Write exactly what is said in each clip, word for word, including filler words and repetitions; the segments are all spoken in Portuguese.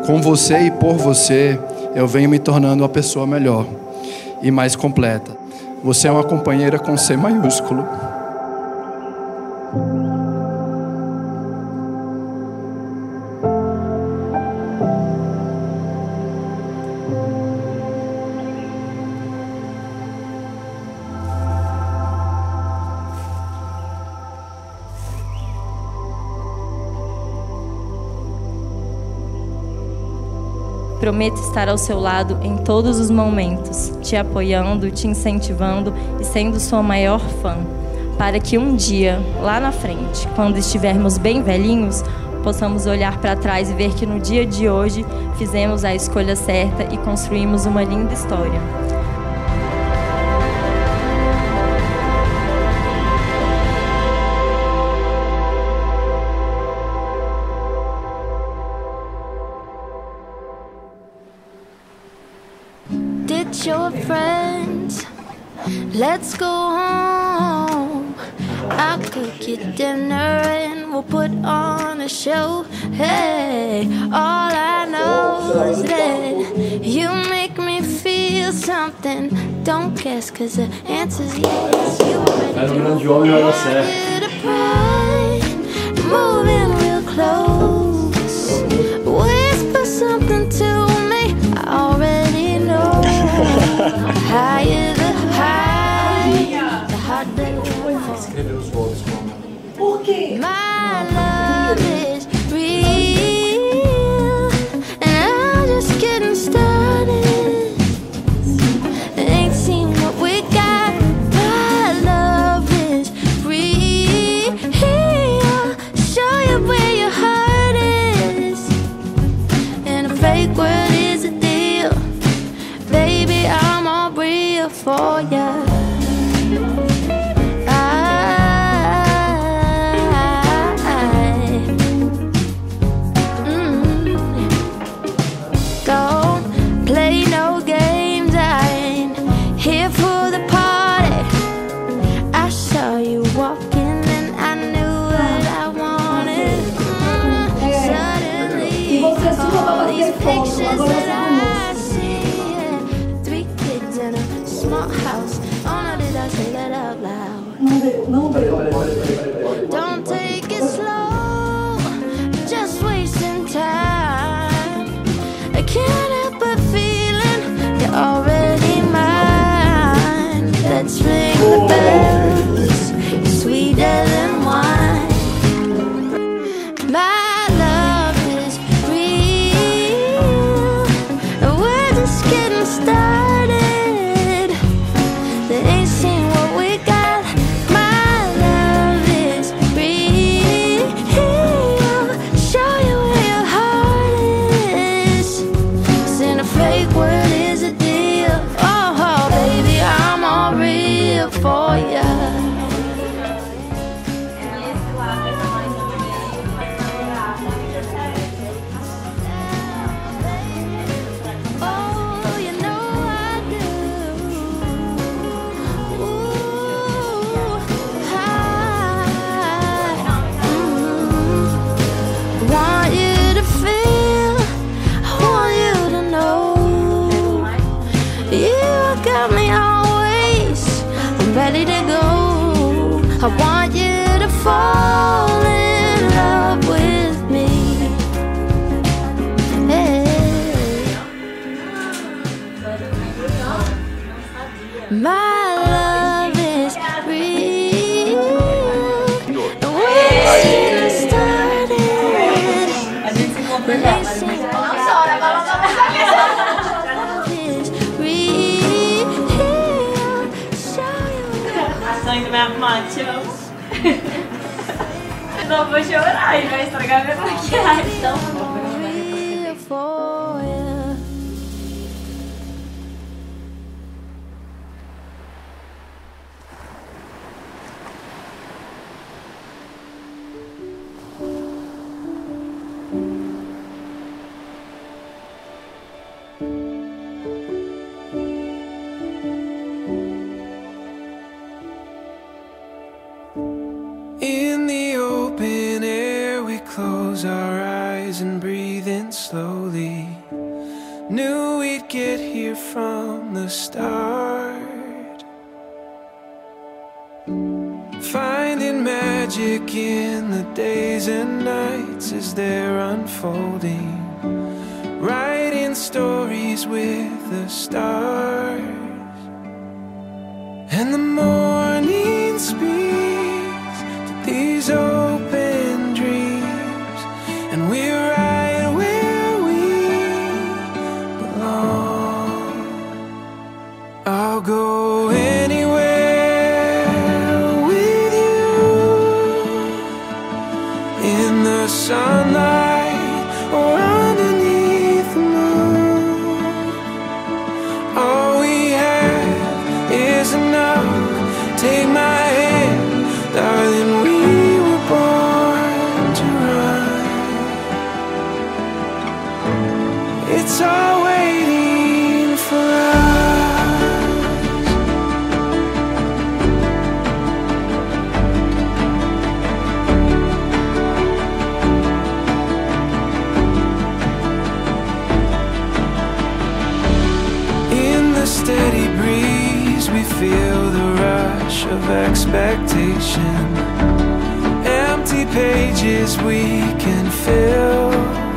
com você e por você, eu venho me tornando uma pessoa melhor e mais completa. Você é uma companheira com C maiúsculo. Prometo estar ao seu lado em todos os momentos, te apoiando, te incentivando e sendo sua maior fã, para que um dia, lá na frente, quando estivermos bem velhinhos, possamos olhar para trás e ver que no dia de hoje fizemos a escolha certa e construímos uma linda história. Your friends, let's go home. I'll cook you dinner and we'll put on a show. Hey, all I know is that you make me feel something. Don't guess, cause the answer's yes. You already know you to pray. Moving real close. Whisper something to me. I already know. Higher the high, the harder the fall. Por quê? My love is real, and I'm just getting started. Ain't seen what we got. My love is real. Show you where your heart is, and a fake word is a deal. Baby, I'm all real for ya. I, mm, don't play no games. I ain't here for the party. I saw you walking and I knew what I wanted. Mm, suddenly, all these pictures that I see. Small house. Oh no, did I say that out loud? Don't take it slow, just wasting time. I can't help but feeling you're already mine. Let's ring the bells, you're sweeter than wine. My love is real, and we're just getting started. For ya. Oh, you know I do. Ooh, I, mm, want you to feel, I want you to know, you got me always ready to go. I want you to fall in love with me. Hey. My love is real. We're just started. Ações do meu macho. Não vou chorar e vai estragar minha maquiagem. Então, in the open air, we close our eyes and breathe in slowly. Knew we'd get here from the start. Finding magic in the days and nights as they're unfolding. Writing stories with the stars. And the morning speaks to these open dreams. And we're right where we belong. I'll go anywhere with you. In the sunlight or underneath the moon. All we have is enough. Take my hand, darling, we were born to run. It's all waiting for us. In the steady breeze we feel the rush of expectation. Empty pages we can fill.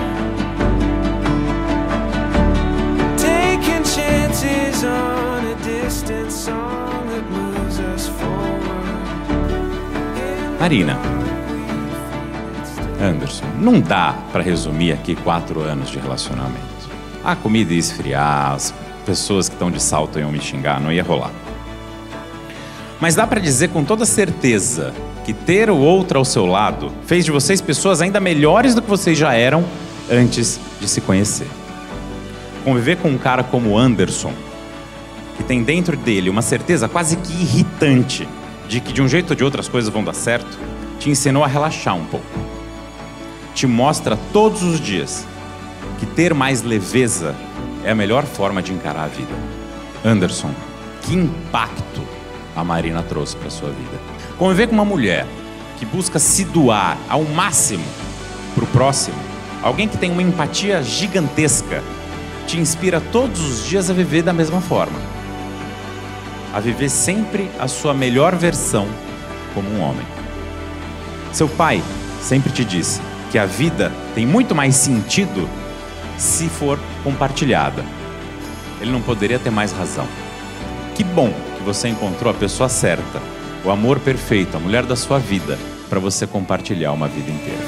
Taking chances on a distant song that moves us forward. Marina, Anderson, não dá pra resumir aqui quatro anos de relacionamento. A comida ia esfriar, as pessoas que estão de salto iam me xingar, não ia rolar. Mas dá pra dizer com toda certeza que ter o outro ao seu lado fez de vocês pessoas ainda melhores do que vocês já eram antes de se conhecer. Conviver com um cara como Anderson, que tem dentro dele uma certeza quase que irritante de que de um jeito ou de outro as coisas vão dar certo, te ensinou a relaxar um pouco. Te mostra todos os dias que ter mais leveza é a melhor forma de encarar a vida. Anderson, que impacto a Marina trouxe para sua vida. Conviver com uma mulher que busca se doar ao máximo para o próximo, alguém que tem uma empatia gigantesca, te inspira todos os dias a viver da mesma forma. A viver sempre a sua melhor versão como um homem. Seu pai sempre te disse que a vida tem muito mais sentido se for compartilhada. Ele não poderia ter mais razão. Que bom que você encontrou a pessoa certa, o amor perfeito, a mulher da sua vida, para você compartilhar uma vida inteira.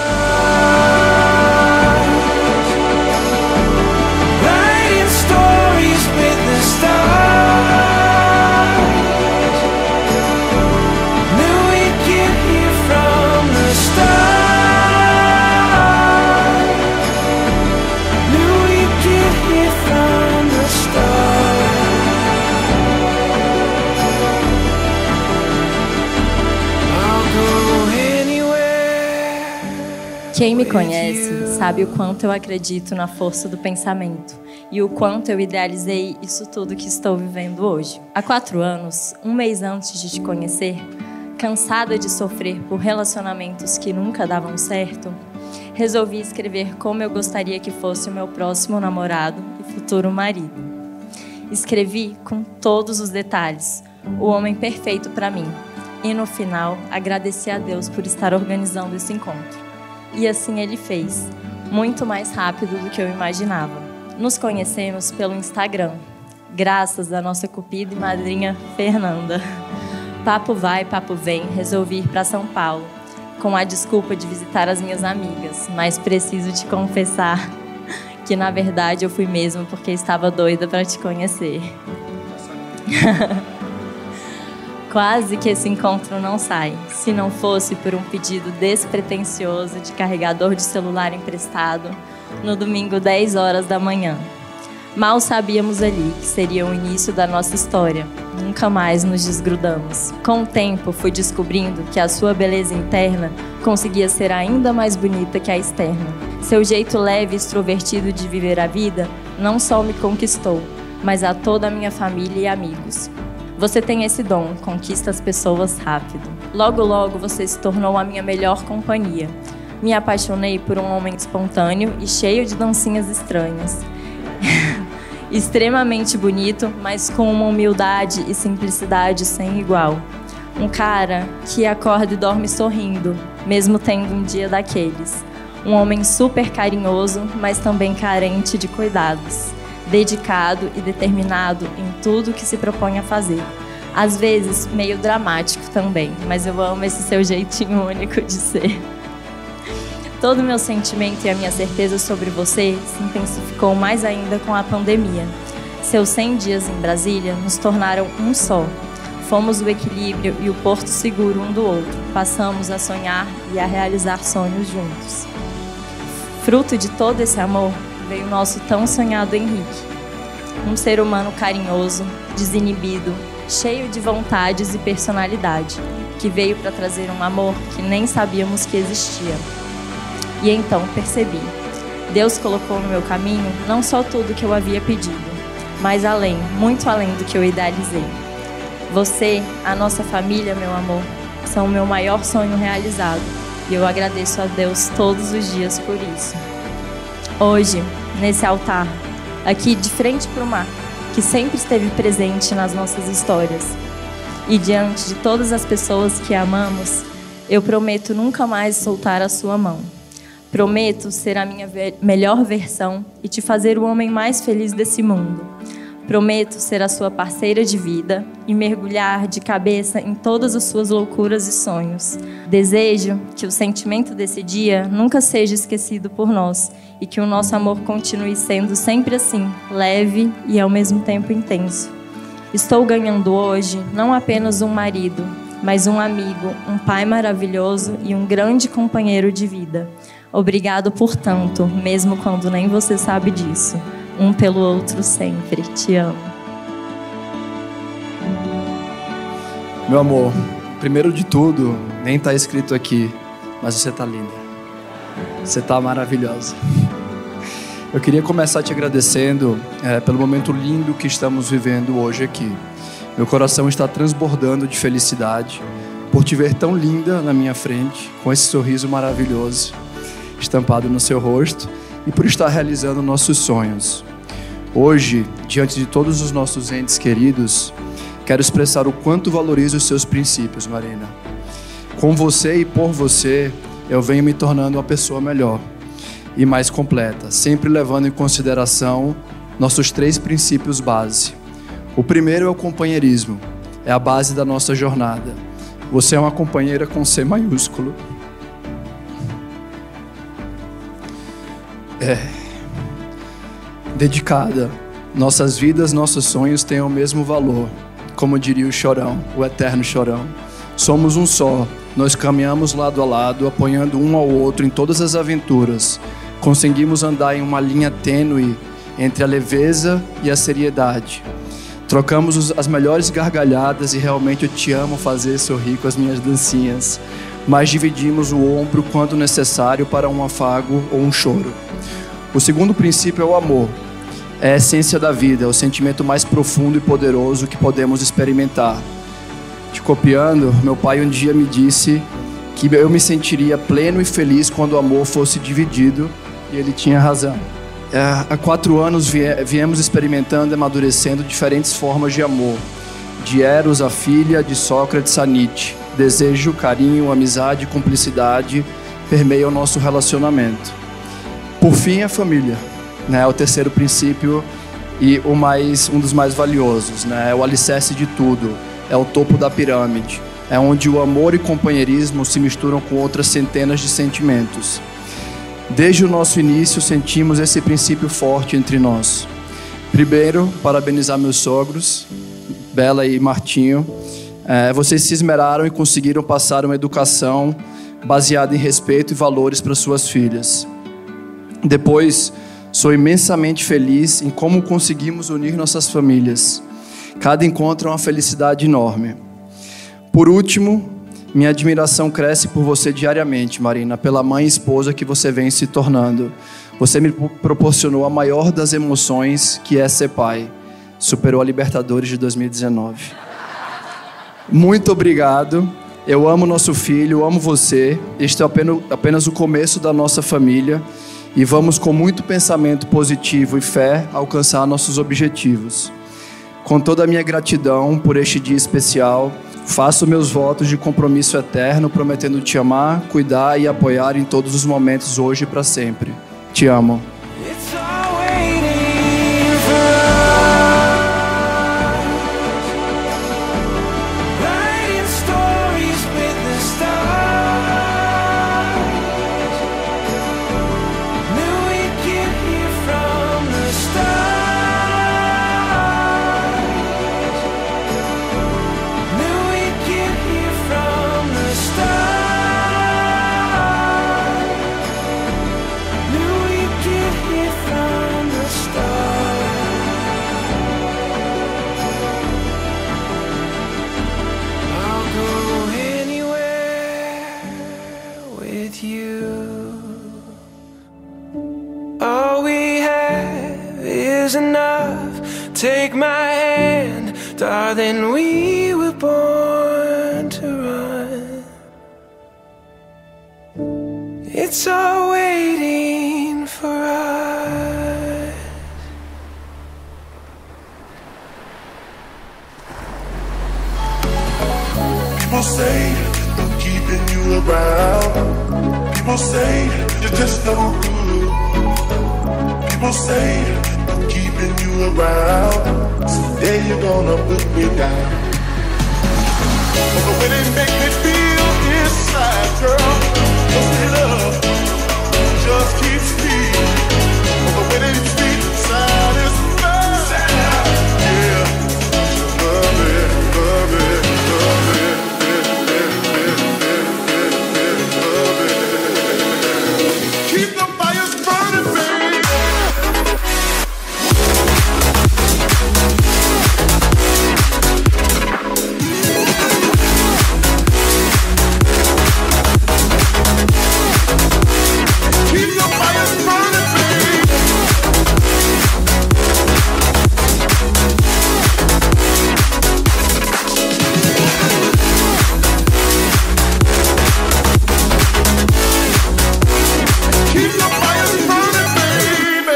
Quem me conhece sabe o quanto eu acredito na força do pensamento e o quanto eu idealizei isso tudo que estou vivendo hoje. Há quatro anos, um mês antes de te conhecer, cansada de sofrer por relacionamentos que nunca davam certo, resolvi escrever como eu gostaria que fosse o meu próximo namorado e futuro marido. Escrevi com todos os detalhes, o homem perfeito para mim. E no final, agradeci a Deus por estar organizando esse encontro. E assim ele fez, muito mais rápido do que eu imaginava. Nos conhecemos pelo Instagram, graças à nossa cupido e madrinha Fernanda. Papo vai, papo vem, resolvi ir para São Paulo, com a desculpa de visitar as minhas amigas, mas preciso te confessar que na verdade eu fui mesmo porque estava doida para te conhecer. Quase que esse encontro não sai, se não fosse por um pedido despretensioso de carregador de celular emprestado no domingo, dez horas da manhã. Mal sabíamos ali que seria o início da nossa história. Nunca mais nos desgrudamos. Com o tempo, fui descobrindo que a sua beleza interna conseguia ser ainda mais bonita que a externa. Seu jeito leve e extrovertido de viver a vida não só me conquistou, mas a toda a minha família e amigos. Você tem esse dom, conquista as pessoas rápido. Logo, logo, você se tornou a minha melhor companhia. Me apaixonei por um homem espontâneo e cheio de dancinhas estranhas. Extremamente bonito, mas com uma humildade e simplicidade sem igual. Um cara que acorda e dorme sorrindo, mesmo tendo um dia daqueles. Um homem super carinhoso, mas também carente de cuidados. Dedicado e determinado em tudo que se propõe a fazer. Às vezes, meio dramático também, mas eu amo esse seu jeitinho único de ser. Todo o meu sentimento e a minha certeza sobre você se intensificou mais ainda com a pandemia. Seus cem dias em Brasília nos tornaram um só. Fomos o equilíbrio e o porto seguro um do outro. Passamos a sonhar e a realizar sonhos juntos. Fruto de todo esse amor veio o nosso tão sonhado Henrique. Um ser humano carinhoso, desinibido, cheio de vontades e personalidade, que veio para trazer um amor que nem sabíamos que existia. E então percebi. Deus colocou no meu caminho não só tudo que eu havia pedido, mas além, muito além do que eu idealizei. Você, a nossa família, meu amor, são o meu maior sonho realizado. E eu agradeço a Deus todos os dias por isso. Hoje, nesse altar, aqui de frente para o mar, que sempre esteve presente nas nossas histórias, e diante de todas as pessoas que amamos, eu prometo nunca mais soltar a sua mão. Prometo ser a minha melhor versão e te fazer o homem mais feliz desse mundo. Prometo ser a sua parceira de vida e mergulhar de cabeça em todas as suas loucuras e sonhos. Desejo que o sentimento desse dia nunca seja esquecido por nós e que o nosso amor continue sendo sempre assim, leve e ao mesmo tempo intenso. Estou ganhando hoje não apenas um marido, mas um amigo, um pai maravilhoso e um grande companheiro de vida. Obrigado por tanto, mesmo quando nem você sabe disso. Um pelo outro sempre. Te amo. Meu amor, primeiro de tudo, nem tá escrito aqui, mas você tá linda. Você tá maravilhosa. Eu queria começar te agradecendo é, pelo momento lindo que estamos vivendo hoje aqui. Meu coração está transbordando de felicidade por te ver tão linda na minha frente, com esse sorriso maravilhoso estampado no seu rosto, e por estar realizando nossos sonhos. Hoje, diante de todos os nossos entes queridos, quero expressar o quanto valorizo os seus princípios, Marina. Com você e por você, eu venho me tornando uma pessoa melhor e mais completa, sempre levando em consideração nossos três princípios base. O primeiro é o companheirismo, é a base da nossa jornada. Você é uma companheira com C maiúsculo. É, dedicada. Nossas vidas, nossos sonhos têm o mesmo valor. Como diria o Chorão, o eterno Chorão. Somos um só. Nós caminhamos lado a lado, apoiando um ao outro em todas as aventuras. Conseguimos andar em uma linha tênue entre a leveza e a seriedade. Trocamos as melhores gargalhadas e realmente eu te amo fazer sorrir com as minhas dancinhas. Mas dividimos o ombro quando necessário para um afago ou um choro. O segundo princípio é o amor. É a essência da vida, é o sentimento mais profundo e poderoso que podemos experimentar. Te copiando, meu pai um dia me disse que eu me sentiria pleno e feliz quando o amor fosse dividido, e ele tinha razão. É, há quatro anos vie, viemos experimentando e amadurecendo diferentes formas de amor. De Eros a filha, de Sócrates a Nietzsche. Desejo, carinho, amizade, cumplicidade permeiam o nosso relacionamento. Por fim, a família, né? É o terceiro princípio e o mais, um dos mais valiosos, né? É o alicerce de tudo, é o topo da pirâmide, é onde o amor e companheirismo se misturam com outras centenas de sentimentos. Desde o nosso início, sentimos esse princípio forte entre nós. Primeiro, parabenizar meus sogros, Bela e Martinho. É, vocês se esmeraram e conseguiram passar uma educação baseada em respeito e valores para suas filhas. Depois, sou imensamente feliz em como conseguimos unir nossas famílias. Cada encontro é uma felicidade enorme. Por último, minha admiração cresce por você diariamente, Marina, pela mãe e esposa que você vem se tornando. Você me proporcionou a maior das emoções, que é ser pai. Superou a Libertadores de dois mil e dezenove. Muito obrigado. Eu amo nosso filho, eu amo você. Este é apenas, apenas o começo da nossa família e vamos com muito pensamento positivo e fé alcançar nossos objetivos. Com toda a minha gratidão por este dia especial, faço meus votos de compromisso eterno, prometendo te amar, cuidar e apoiar em todos os momentos hoje e para sempre. Te amo. It's all waiting for us. Writing stories with the stars. Knew we'd get here from the start. Knew we'd get here from the start. Knew we'd get here from the start. I'll go anywhere with you. All we have is enough. Take my hand, darling, we were born to run. It's all waiting for us. People say I'm keeping you around. People say you're just no good. People say I'm keeping you around. Someday you're gonna put me down. But the way they make me feel inside, girl, just get up, just keep speed. But the way they treat inside is bad. Yeah, love it, love it, love it. Keep the fires burning, baby. Keep the fires burning, baby. Keep the fires burning, baby.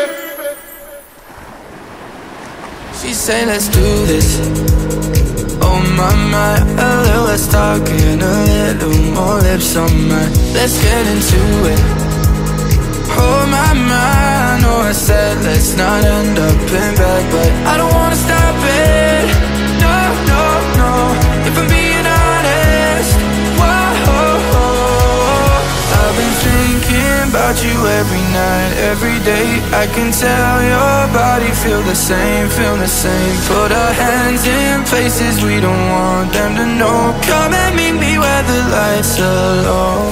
She say let's do this. Oh my my, a little less talking, a little more lips on mine. Let's get into it. Oh my my, I know I said let's not end up in bed, but I don't wanna stop it. No, no, no. If I'm being honest, whoa, I've been thinking about you every night, every day. I can tell your body feel the same, feel the same. Put our hands in places we don't want them to know. Come and meet me where the lights are low.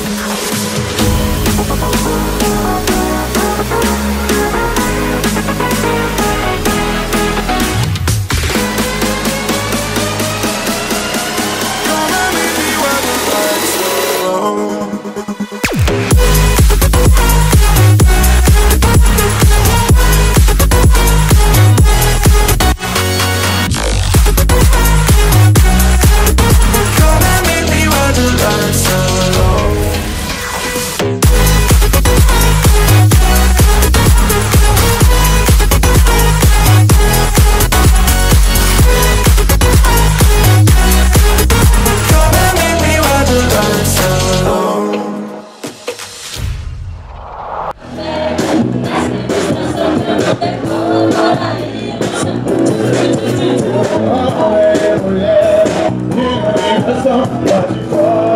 Come and meet me where the lights are low. Come and meet me where the lights are low. Come and meet me where the lights are low. Oh, yeah, oh, yeah. You ain't somebody